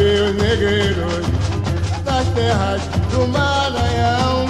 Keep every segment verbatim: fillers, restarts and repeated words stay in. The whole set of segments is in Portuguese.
ver os negreiros das terras do Maranhão,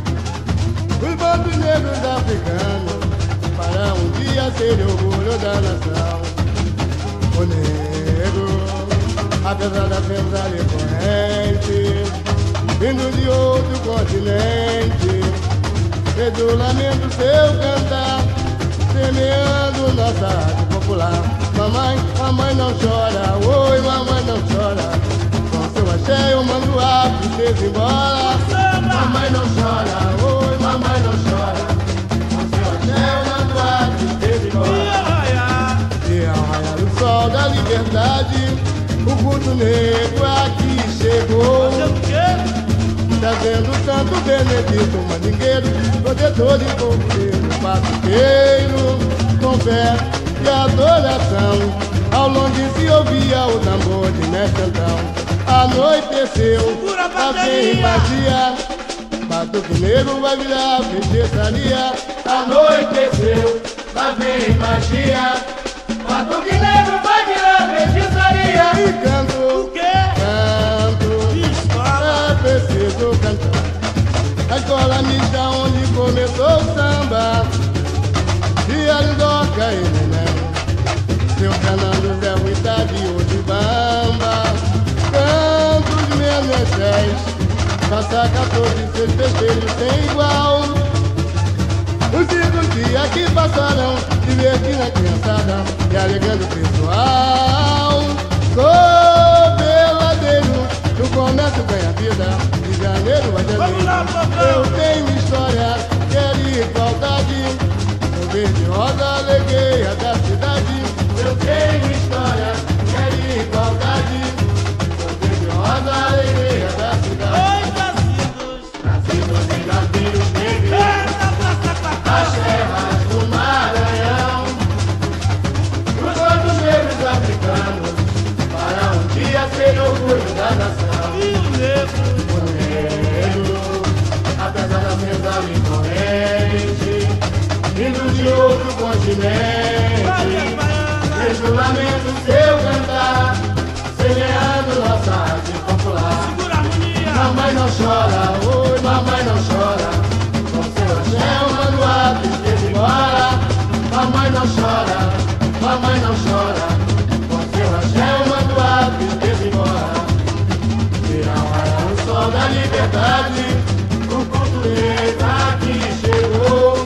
os bandos negros africanos, para um dia ser orgulho da nação. O negro, apesar da pesada e corrente, vindo de outro continente, fez o lamento seu cantar, semeando nossa arte popular. Mamãe, mamãe não chora, oi, mamãe não chora, com seu axé o manduá fez embora. Mamãe não chora, oi, mamãe não chora, com seu axé o manduá fez embora. E ao raiar o sol da liberdade, o culto negro aqui chegou, trazendo o Santo Benedito, mandingueiro, protetor de coqueiro, batuqueiro, com fé e adoração. Ao longe se ouvia o tambor de mestre Antão. Anoiteceu, lá vem magia, batuque negro vai virar feitiçaria. Anoiteceu, lá vem magia, batuque negro vai virar feitiçaria. E canto, o quê? Canto, é preciso cantar. A escola mista onde começou o samba, e a Lindoca e Neném, seu Fernando Zé Ruita de Odibamba. Canto de Menezes, passa quatorze, seus festejos sem igual. Os cinco dias que passaram, divertindo a criançada e alegrando o pessoal. Sou peladeiro, no comércio ganha vida, de janeiro a janeiro. Eu tenho história, quero igualdade, sou verde, rosa, alegria da cidade. Eu tenho história, quero igualdade, sou verde, rosa, alegria da cidade. Oi, nascidos, nascidos em navios negros, as terras do Maranhão, os bandos negros africanos, para um dia ser orgulho da nação. E o negro, o negro, apesar da mesa incorrente, vindo de outro continente, fez o lamento seu cantar, semeando nossa arte popular. Mamãe não chora, oi, mamãe não chora, com seu axé o manduá fez embora. Mamãe não chora, mamãe não chora, com seu axé o manduá fez embora. E ao raiar o sol da liberdade, o culto negro aqui chegou,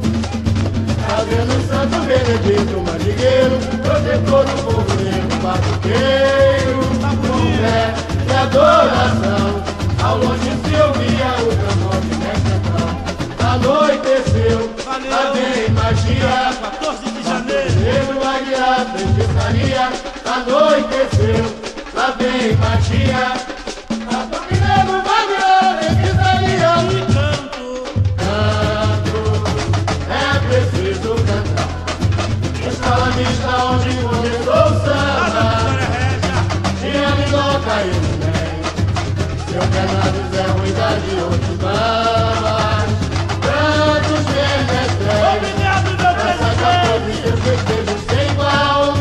trazendo o Santo Benedito, mandingueiro, protetor do povo negro, batuqueiro, com fé e adoração. Ao longe se ouvia o tambor de mestre Antão. Anoiteceu, lá vem magia, quatorze de janeiro, negro vai virar feitiçaria. Anoiteceu, lá vem magia, batuque negro vai virar feitiçaria. E canto, canto, é preciso cantar. Escola mista onde começou o samba, tinha Lindoca e Neném, seu Fernando Zé Ruida de Odibamba. Cantos menestréis, essa quatorze, seus festejos sem igual.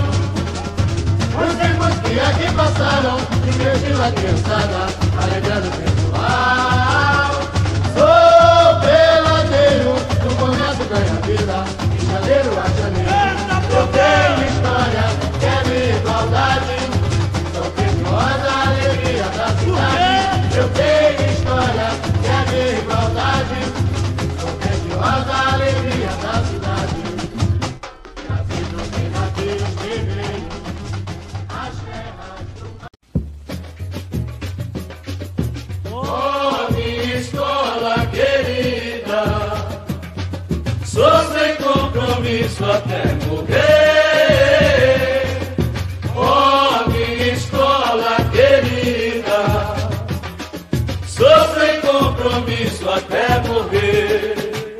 Os tempos que aqui passaram, divertindo a criançada, alegrando o pessoal. Sou peladeiro, no comércio ganha vida, de janeiro a janeiro. Eu tenho história, quero igualdade, sou criminosa, alegria da cidade. Eu tenho história, quero igualdade, sou criminosa, alegria da cidade. Nascidos em navios negreiros, as terras do... Oh, minha escola querida, sou sem compromisso até morrer. Oh, minha escola querida, sou sem compromisso até morrer.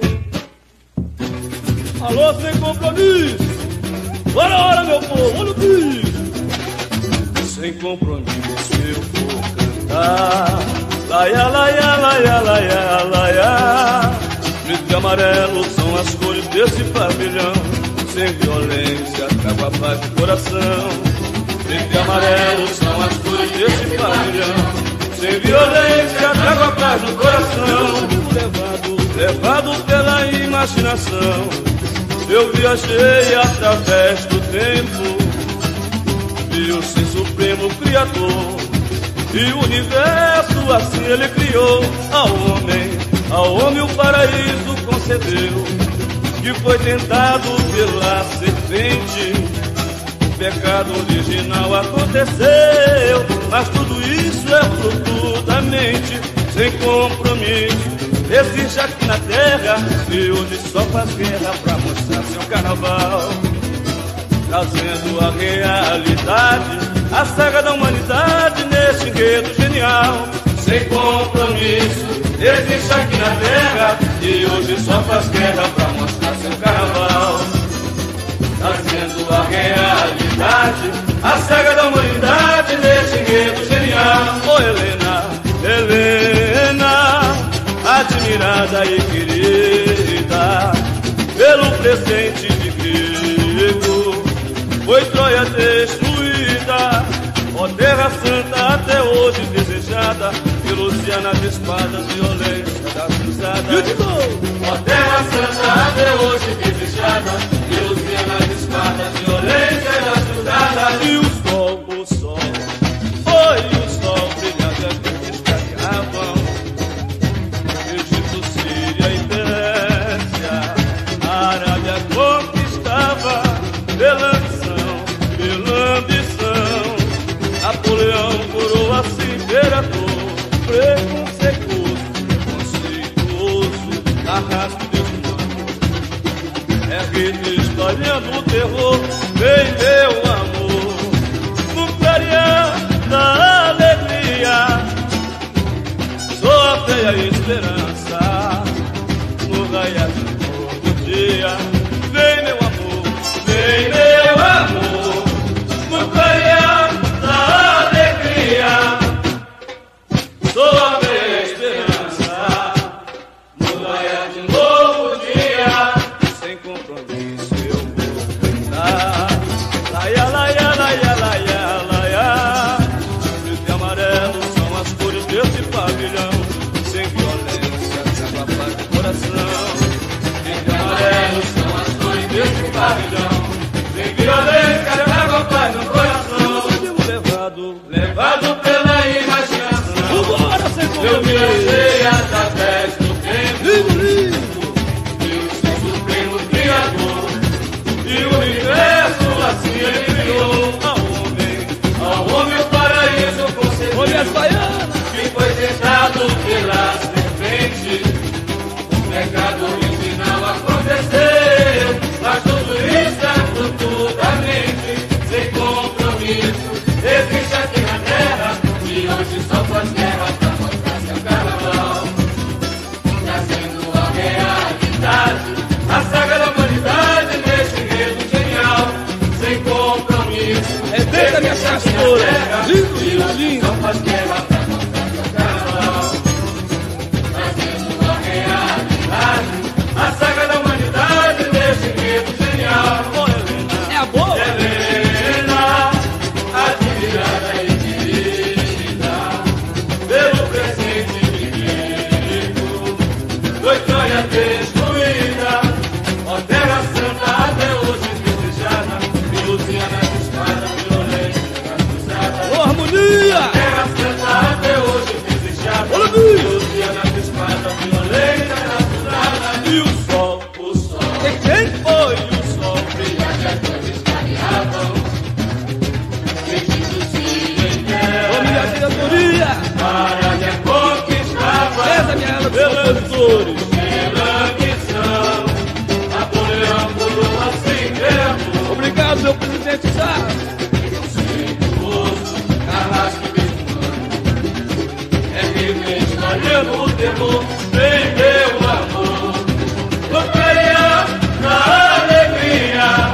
Alô, sem compromisso, bora, bora, meu povo, olha o bicho. Sem compromisso eu vou cantar, laia, laia, laia, laia, laia. Preto e amarelo são as cores desse pavilhão. Sem violência, acaba a paz do coração. Verde e amarelo são as cores desse pavilhão. Sem violência, trago a paz no coração. Levado, levado pela imaginação, eu viajei através do tempo. Vi o ser supremo criador, e o universo assim ele criou. Ao homem, ao homem o paraíso concedeu, que foi tentado pela serpente. O pecado original aconteceu, mas tudo isso é fruto da mente. Sem compromisso existe aqui na terra, e hoje só faz guerra pra mostrar seu carnaval, trazendo a realidade, a saga da humanidade nesse enredo genial. Sem compromisso existe aqui na terra, e hoje só faz guerra pra mostrar seu carnaval, trazendo a realidade, a saga da humanidade nesse enredo genial. Oh Helena, Helena, admirada e querida pelo presente de grego, foi Troia destruída, ó terra santa até hoje desejada, pelo oceano de espadas, violência das cruzadas. Ó terra santa até hoje desejada, pelo oceano de espadas, violência das cruzadas. E o sol, o sol, foi o sol brilhando aqui que estavam Egito, Síria e Pérsia, a Arábia conquistava pela ambição, pela ambição. Napoleão coroa-se imperador, preconceituoso, preconceituoso, arrasto desumano. É que espalhando o terror, vem meu amor, no clarear da alegria, sou a fé e a esperança, no raiar de um novo dia. Vem meu amor, vem meu amor, no clarear da alegria, sou a fé e a esperança, no raiar de um novo dia. Sem compromisso eu vou cantar, laia, laia, laia, laia, laia. Verde e amarelo são as cores desse pavilhão. Sem violência, trago a paz no coração. Verde e amarelo são as cores desse pavilhão. Sem violência, trago a paz no coração. Levado, levado pela imaginação, eu viajei através do tempo. E o seu supremo criador, e o universo assim ele criou. Ao homem, ao homem o paraíso concedeu, que foi tentado pela serpente. O pecado original aconteceu, mas tudo isso é fruto da mente. Sem compromisso existe aqui na terra, e hoje só faz guerra pra mostrar seu carnaval, trazendo a realidade, a saga da humanidade neste enredo genial. Sem compromisso Respeita minha castura, lindo, lindo. só faz guerra pra mostrar seu carnaval, trazendo a realidade, a saga da humanidade neste enredo genial. Oh Helena, É a boa? Helena, admirada e querida pelo presente divino, foi Troia destruída, ó terra santa até hoje desejada, e Luciana de espada, violência das cruzadas. Ô, harmonia! Terra santa até hoje desejada, Olha e Luciana de espada, violência das cruzadas. E o sol, o sol, Tem quem? foi o sol brilhante as cores clareavam. Egito, Síria e Ô, minha Pérsia, diretoria! Arábia conquistava Essa é minha ela pelas dos flores, pela ambição. Napoleão coroa-se imperador, Obrigado, meu presidente Sá! preconceituoso, carrasco desumano. É que vem espalhando o terror, vem meu amor, no clarear da alegria,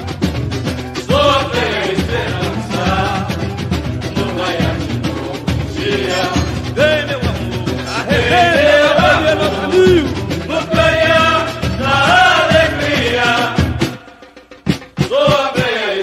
sou a fé e a esperança, no raiar de um novo dia. Vem meu amor, arrebenta, meu caminho! no clarear da alegria, sou a fé e a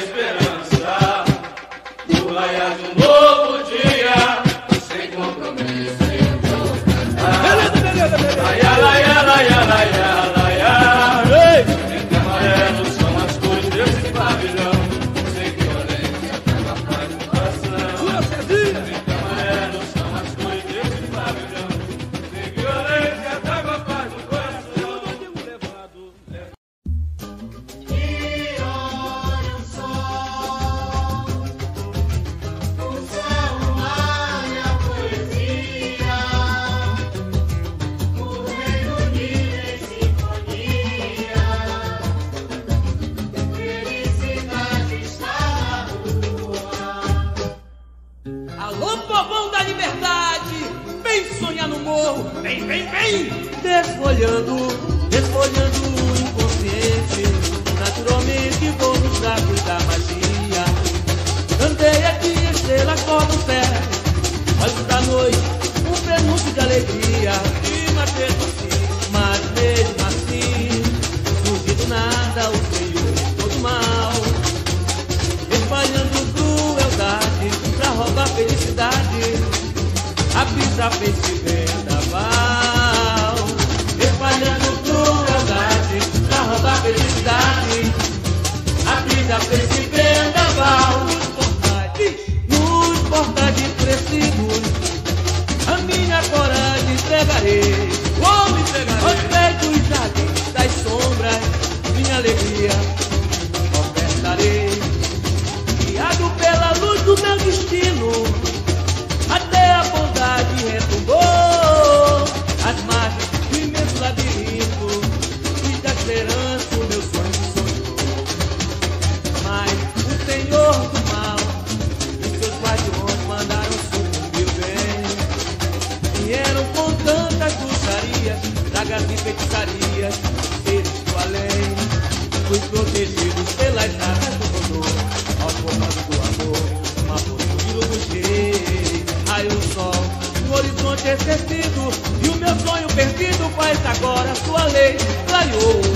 Sim! Desfolhando, desfolhando o inconsciente, naturalmente vou nos braços da magia. Cantei aqui, estrelas cortam o céu, olhos da noite, um prenúncio de alegria. E mas mesmo assim, Mas mesmo assim, surge do nada o Senhor de todo mal, espalhando crueldade pra roubar felicidade. A brisa fez se vendaval, espalhando crueldade pra roubar felicidade. A brisa fez se vendaval. Nos portais de crescidos, a minha coragem entregarei. vou me entregar. Aos pés dos jardins das sombras, minha alegria ofertarei. Guiado pela luz do meu destino, até a bondade retumbou. As margens do imenso labirinto, e da esperança o meu sonho sonhou. Mas o Senhor do mal e seus guardiões mandaram sucumbir o bem. Vieram com tantas bruxarias, pragas e feitiçarias, seres do além. Fui protegidos pelas asas do Godô, ao comando do amor, uma postura do cheiro. Aí o sol, o horizonte esquecido, e o meu sonho perdido faz agora sua lei. Clareou.